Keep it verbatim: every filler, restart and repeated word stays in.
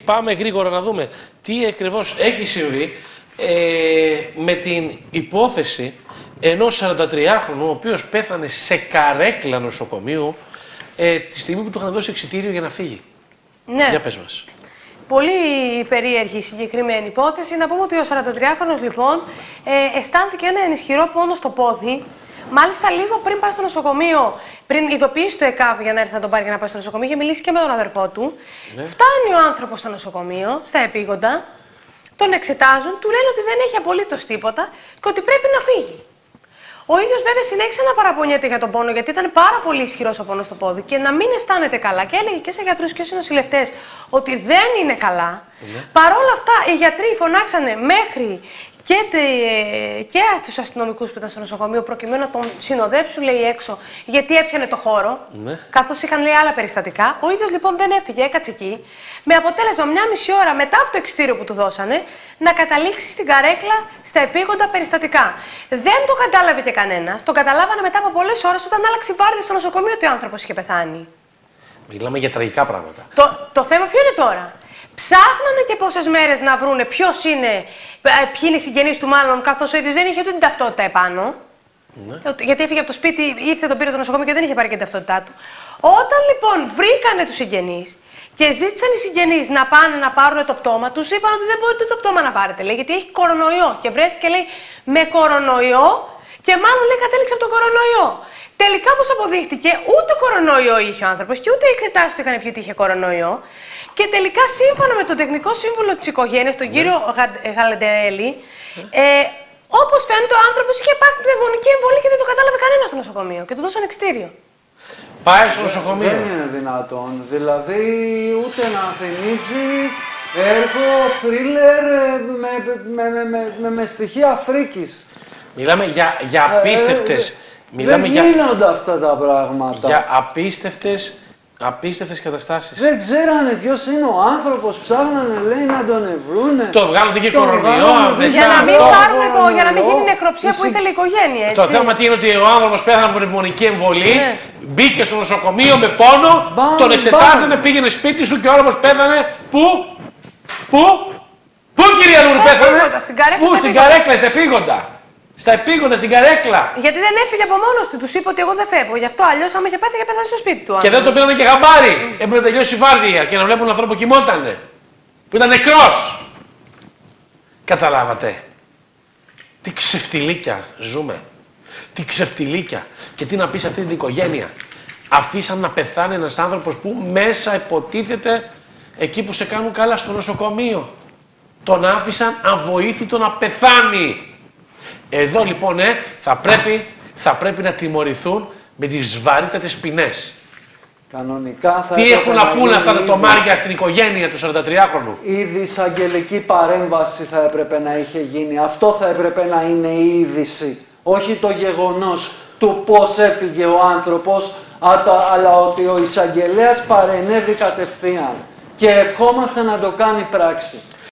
πάμε γρήγορα να δούμε τι ακριβώς έχει συμβεί ε, με την υπόθεση ενός σαραντατριάχρονου, ο οποίος πέθανε σε καρέκλα νοσοκομείου ε, τη στιγμή που του είχαν δώσει εξιτήριο για να φύγει. Ναι. Για πες μας. Πολύ περίεργη η συγκεκριμένη υπόθεση. Να πούμε ότι ο σαραντατριάχρονος λοιπόν ε, αισθάνθηκε ένα ισχυρό πόνο στο πόδι. Μάλιστα, λίγο πριν πάει στο νοσοκομείο, πριν ειδοποιήσει το ΕΚΑΒ για να έρθει να τον πάρει για να πάει στο νοσοκομείο, είχε μιλήσει και με τον αδερφό του. Ναι. Φτάνει ο άνθρωπος στο νοσοκομείο, στα επίγοντα, τον εξετάζουν, του λένε ότι δεν έχει απολύτως τίποτα και ότι πρέπει να φύγει. Ο ίδιος βέβαια συνέχισε να παραπονιέται για τον πόνο, γιατί ήταν πάρα πολύ ισχυρός ο πόνος στο πόδι και να μην αισθάνεται καλά. Και έλεγε και σε γιατρούς και σε νοσηλευτές ότι δεν είναι καλά. Ναι. Παρ' όλα αυτά, οι γιατροί φωνάξανε μέχρι και, τε, και τους αστυνομικούς που ήταν στο νοσοκομείο, προκειμένου να τον συνοδέψουν, λέει, έξω, γιατί έπιανε το χώρο. Ναι. Καθώς είχαν, λέει, άλλα περιστατικά. Ο ίδιος λοιπόν δεν έφυγε, έκατσε εκεί. Με αποτέλεσμα μια μισή ώρα μετά από το εξιτήριο που του δώσανε να καταλήξει στην καρέκλα στα επίγοντα περιστατικά. Δεν το κατάλαβε και κανένας. Το καταλάβανε μετά από πολλές ώρες όταν άλλαξε μπάρδι στο νοσοκομείο ότι ο άνθρωπος είχε πεθάνει. Μιλάμε για τραγικά πράγματα. Το, το θέμα ποιο είναι τώρα? Ψάχνανε και πόσες μέρες να βρούνε ποιος είναι, ποιοι είναι οι συγγενείς του, μάλλον, καθώς ο ίδιος δεν είχε ούτε την ταυτότητα επάνω. Ναι. Γιατί έφυγε από το σπίτι, ήρθε, τον πήρε το νοσοκομείο και δεν είχε πάρει και την ταυτότητά του. Όταν λοιπόν βρήκανε τους συγγενείς και ζήτησαν οι συγγενείς να πάνε να πάρουν το πτώμα, τους είπαν ότι δεν μπορείτε το πτώμα να πάρετε, λέει, γιατί έχει κορονοϊό. Και βρέθηκε, λέει, με κορονοϊό και μάλλον, λέει, κατέληξε από τον κορονοϊό. Τελικά, όπως αποδείχτηκε, ούτε κορονοϊό είχε ο άνθρωπος και ούτε οι εξετάσεις του είχαν πει ότι είχε κορονοϊό. Και τελικά, σύμφωνα με τον τεχνικό σύμβουλο της οικογένειας, τον κύριο Γαλεντερέλη, ε, όπως φαίνεται, ο άνθρωπος είχε πάθει πνευμονική εμβολία και δεν το κατάλαβε κανένα στο νοσοκομείο και του δώσαν εξιτήριο. Πάει στο νοσοκομείο. Δεν είναι δυνατόν. Δηλαδή, ούτε να θυμίζει έργο, θρίλερ με, με, με, με, με, με στοιχεία Αφρικής. Μιλάμε για, για απίστευτες. Ε, Μιλάμε δεν γίνονται για, αυτά τα πράγματα. Για απίστευτες, απίστευτες καταστάσεις. Δεν ξέρανε ποιος είναι ο άνθρωπος, ψάχνανε, λέει, να τον ευρούνε. Το βγάλουν ότι είχε κορονοϊό. Για να μην πάρουν, για να μην γίνει νεκροψία που ήθελε η οικογένεια. Έτσι. Το θέμα τι είναι ότι ο άνθρωπος πέθανε από πνευμονική εμβολή, ναι. Μπήκε στο νοσοκομείο με πόνο, μπαν, τον εξετάζανε, μπαν. Πήγαινε σπίτι σου και ο άνθρωπος πέθανε. Πού, πού, πού κυρία Λούρου πέθανε, πού, στην καρέκλα, σε επίγοντα. Στα επίγοντα, στην καρέκλα. Γιατί δεν έφυγε από μόνος του. Τους είπε ότι εγώ δεν φεύγω. Γι' αυτό αλλιώς, άμα είχε πάθει, είχε πέθανε στο σπίτι του. Και δεν το πήρανε και χαμπάρι. Mm. Έπρεπε να τελειώσει η βάρδια και να βλέπουν τον άνθρωπο που κοιμότανε. Που ήταν νεκρός. Καταλάβατε. Τι ξεφτιλίκια ζούμε. Τι ξεφτιλίκια. Και τι να πει σε αυτή την οικογένεια. Αφήσαν να πεθάνει ένας άνθρωπος που μέσα υποτίθεται εκεί που σε κάνουν καλά στο νοσοκομείο. Τον άφησαν αβοήθητο να πεθάνει. Εδώ λοιπόν ε, θα, πρέπει, θα πρέπει να τιμωρηθούν με τις βαρύτατες ποινές. Κανονικά θα τι έχουν να πούνε αυτά τα τομάρια στην οικογένεια του σαραντατριάχρονου. Ήδη εισαγγελική παρέμβαση θα έπρεπε να είχε γίνει. Αυτό θα έπρεπε να είναι η είδηση. Όχι το γεγονός του πώς έφυγε ο άνθρωπος, αλλά ότι ο εισαγγελέας παρενέβη κατευθείαν. Και ευχόμαστε να το κάνει πράξη.